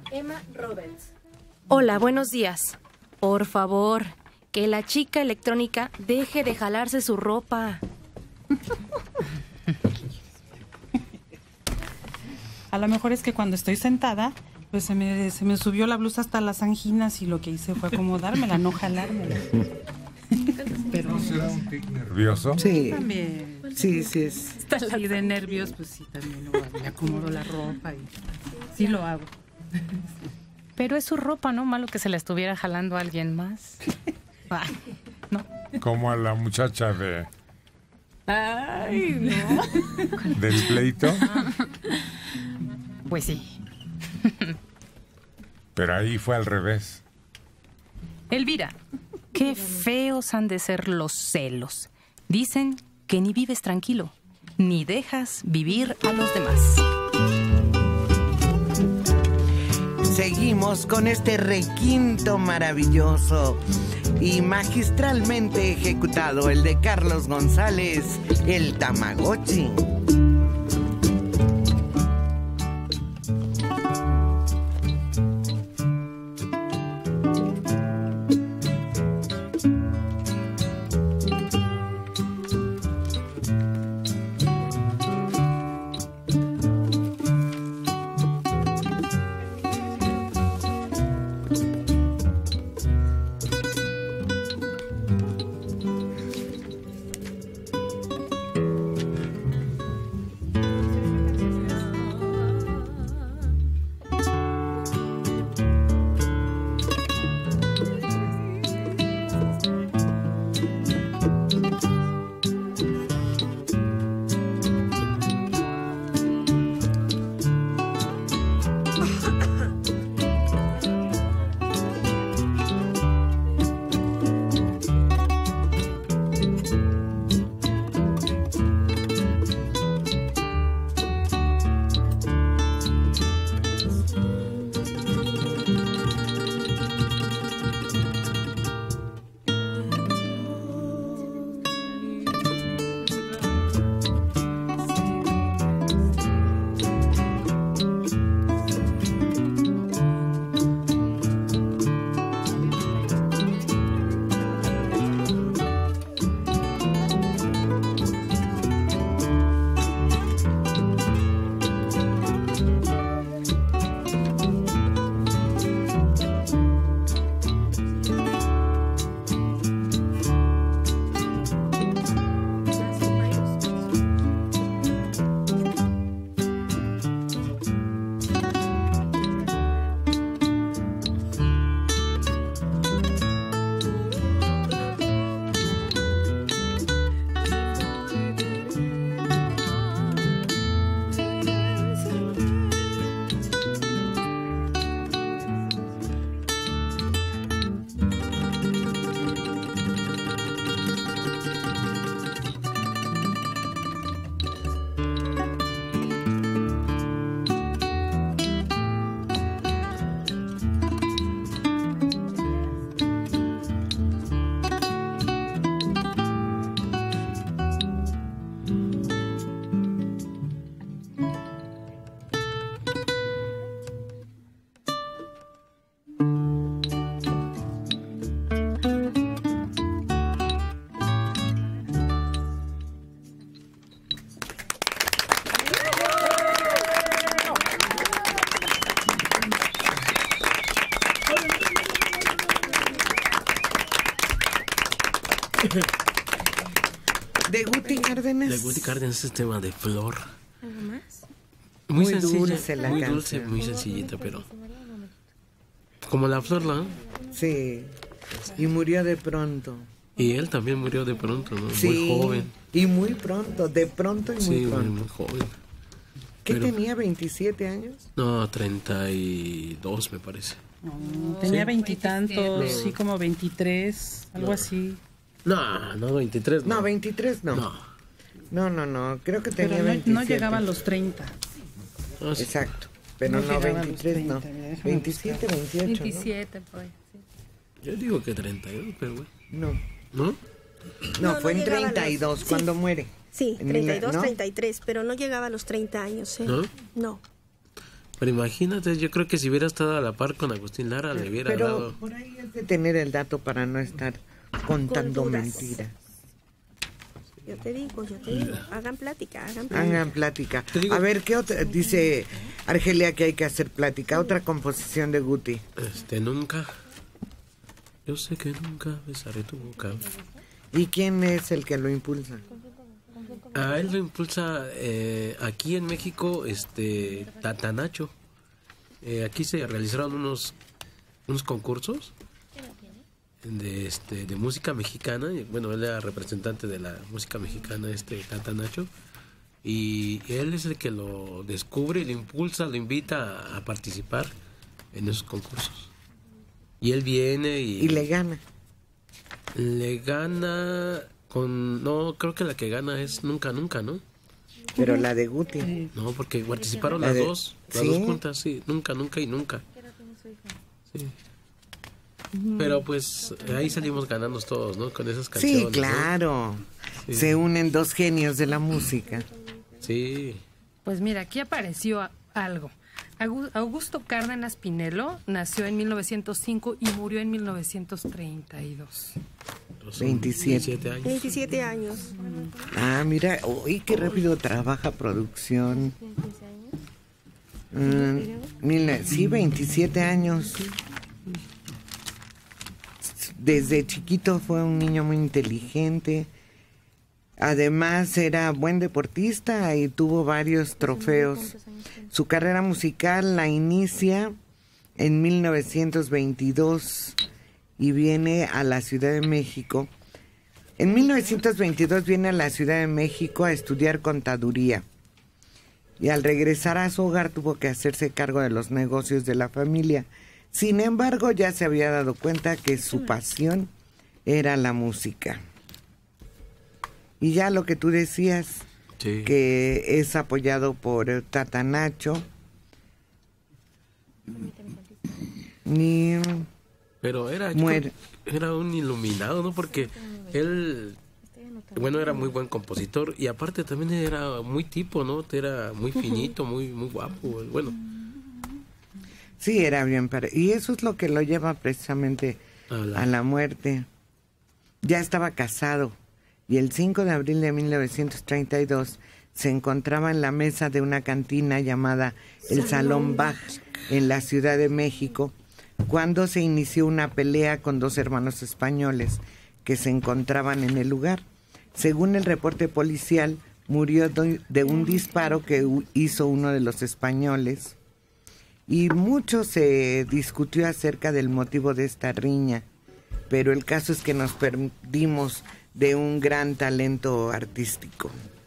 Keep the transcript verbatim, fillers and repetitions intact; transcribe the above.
Emma Roberts. Hola, buenos días. Por favor, que la chica electrónica deje de jalarse su ropa. A lo mejor es que cuando estoy sentada, pues se me, se me subió la blusa hasta las anginas y lo que hice fue acomodármela, no jalármela. Pero ¿No será un tic nervioso? Sí. También. Sí, sí es. Y de nervios, pues sí, también luego me acomodo la ropa y sí lo hago. Pero es su ropa, ¿no? Malo que se la estuviera jalando a alguien más. Ay, no. Como a la muchacha de... Ay, no. ¿Del pleito? Pues sí. Pero ahí fue al revés. Elvira, qué feos han de ser los celos. Dicen que ni vives tranquilo, ni dejas vivir a los demás. Seguimos con este requinto maravilloso y magistralmente ejecutado, el de Carlos González, el Tamagotchi. De Guti Cárdenas. De Guti Cárdenas es tema de Flor. ¿Algo más? Muy, Muy sencilla, dulce la muy canción. dulce, muy sencillita, pero como la Flor, ¿no? Sí, y murió de pronto. Y él también murió de pronto, ¿no? Sí, muy joven. Y muy pronto, de pronto y muy Sí, muy, pronto. muy joven. ¿Qué Pero- tenía, veintisiete años? No, treinta y dos me parece. No, tenía Sí. veintitantos, Sí. sí, como veintitrés, algo No. así. No, no, veintitrés. No, No, veintitrés no. No. No, no, no, creo que tenía Pero no, veintisiete. no llegaba a los treinta. Ah, sí. Exacto, pero No no, llegaba a los veintitrés no. treinta, mira, déjame veintisiete, buscar. veintiocho, ¿no? veintisiete, pues. Sí. Yo digo que treinta y dos, pero bueno. No, ¿No? no, No, fue no en llegaba a treinta y dos los- cuando sí. muere. Sí, En treinta y dos, mil- ¿no? treinta y tres, pero no llegaba a los treinta años, ¿eh? ¿No? No. Pero imagínate, yo creo que si hubiera estado a la par con Agustín Lara, le hubiera Pero dado... por ahí es de tener el dato para no estar contando Con dudas. mentiras. Yo te digo, yo te digo. Hagan plática, hagan plática. Hagan plática. Te digo- A ver, ¿qué otra? Dice Argelia que hay que hacer plática. Otra composición de Guti. Este, nunca... Yo sé que nunca besaré tu boca. ¿Y quién es el que lo impulsa? A él lo impulsa eh, aquí en México, este, Tatanacho. Eh, aquí se realizaron unos unos concursos de este de música mexicana. Y, bueno, él era representante de la música mexicana, este Tatanacho. Y él es el que lo descubre, lo impulsa, lo invita a, a participar en esos concursos. Y él viene y... Y le gana. Le gana con... No, creo que la que gana es Nunca Nunca, ¿no? Pero la de Guti. No, porque participaron La las de- dos, las ¿sí? dos juntas, sí, Nunca Nunca y Nunca. Sí. Pero pues ahí salimos ganando todos, ¿no? Con esas canciones. Sí, ¿no? claro. Sí. Se unen dos genios de la música. Sí. Pues mira, aquí apareció a- algo. Agu- Augusto Cárdenas Pinelo nació en mil novecientos cinco y murió en mil novecientos treinta y dos. Son veintisiete. veintisiete años. veintisiete años. Ah, mira, uy, qué rápido trabaja producción. Mm, mira, sí, veintisiete años. Desde chiquito fue un niño muy inteligente. Además era buen deportista y tuvo varios trofeos. Su carrera musical la inicia en mil novecientos veintidós y viene a la Ciudad de México. En mil novecientos veintidós viene a la Ciudad de México a estudiar contaduría. Y al regresar a su hogar tuvo que hacerse cargo de los negocios de la familia. Sin embargo, ya se había dado cuenta que su pasión era la música. Y ya lo que tú decías, Sí. que es apoyado por Tatanacho. Ni Pero era, yo muere. creo- era un iluminado, ¿no? Porque él, bueno, era muy buen compositor y aparte también era muy tipo, ¿no? Era muy finito, muy muy guapo. Bueno, Sí, era bien pare- y eso es lo que lo lleva precisamente a la- a la muerte. Ya estaba casado y el cinco de abril de mil novecientos treinta y dos se encontraba en la mesa de una cantina llamada el Salón Bach en la Ciudad de México cuando se inició una pelea con dos hermanos españoles que se encontraban en el lugar. Según el reporte policial, murió de de un disparo que hu- hizo uno de los españoles. Y mucho se discutió acerca del motivo de esta riña, pero el caso es que nos perdimos de un gran talento artístico.